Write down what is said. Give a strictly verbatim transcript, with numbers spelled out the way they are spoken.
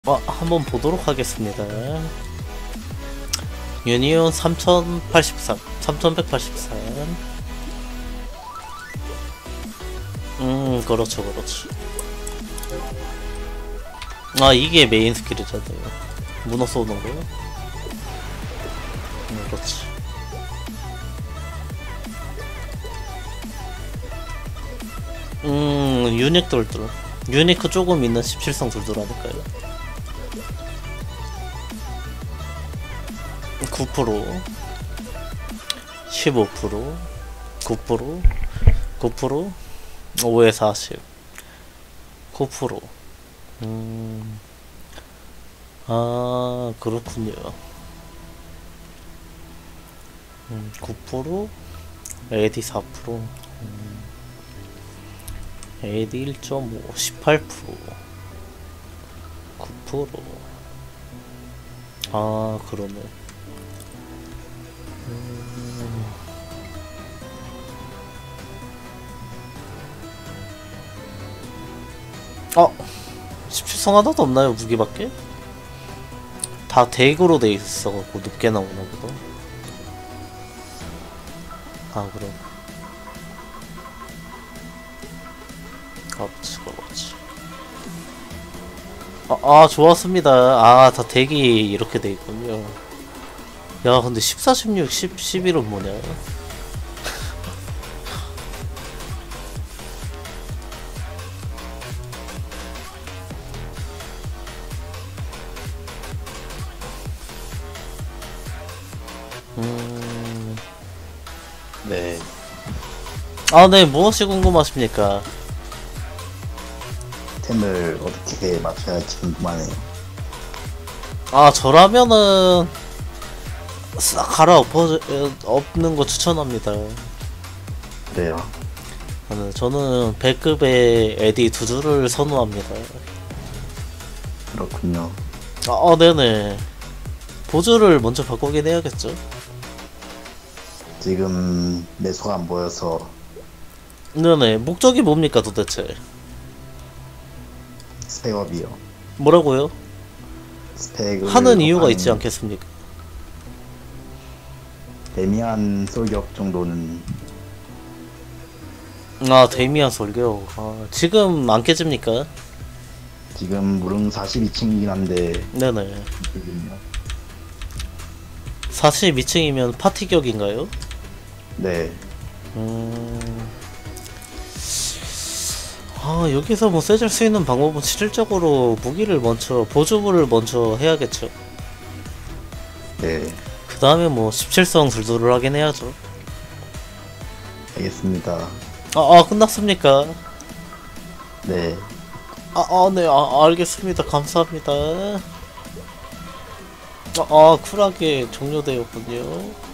어, 한번 보도록 하겠습니다. 유니온 삼천팔십삼, 삼천백팔십삼. 음, 그렇죠, 그렇죠. 아, 이게 메인 스킬이잖아요. 문어 쏘는 거. 음, 그렇지. 음, 유닉 돌돌. 유니크 조금 있는 십칠성 돌돌하니까요. 구 퍼센트, 십오 퍼센트, 구 퍼센트, 구 퍼센트, 오에 사십, 구 퍼센트. 음, 아, 그렇군요. 음, 구 퍼센트, 에디 사 퍼센트, 음, 에디 일 점 오, 십팔 퍼센트, 구 퍼센트. 아, 그러네. 음, 어? 십칠성 하나도 없나요? 무기밖에? 다 대구로 돼 있어갖고 높게 나오나 보다. 아, 그래. 그렇지, 그렇지. 아, 아, 좋았습니다. 아, 다 대기 이렇게 돼 있군요. 야, 근데 십사, 십육, 십, 십일은 뭐냐? 음, 네, 아, 네, 무엇이 궁금하십니까? 템을 어떻게 맞춰야 할지 궁금하네요. 아, 저라면은 싹 갈아엎어 엎는 거 추천합니다. 그래요. 저는 저는 배급의 에디 두 줄을 선호합니다. 그렇군요. 아, 어, 네네. 보조를 먼저 바꾸긴 해야겠죠. 지금 매수가 안 보여서 네네. 목적이 뭡니까 도대체? 스펙업이요. 뭐라고요? 스펙을 하는 이유가 한 있지 않겠습니까? 데미안 솔격 정도는 아, 데미안 설교. 아, 지금 안 깨집니까? 지금 무릉 사십이 층이긴 한데 네네. 지금요. 사십이 층이면 파티격인가요? 네, 음... 아, 여기서 뭐 세질 수 있는 방법은 실질적으로 무기를 먼저, 보조부를 먼저 해야겠죠. 네, 그 다음에 뭐 십칠성 둘둘을 하긴 해야죠. 알겠습니다. 아, 아, 끝났습니까? 네, 아, 아, 네, 아, 알겠습니다. 감사합니다. 아, 아 쿨하게 종료되었군요.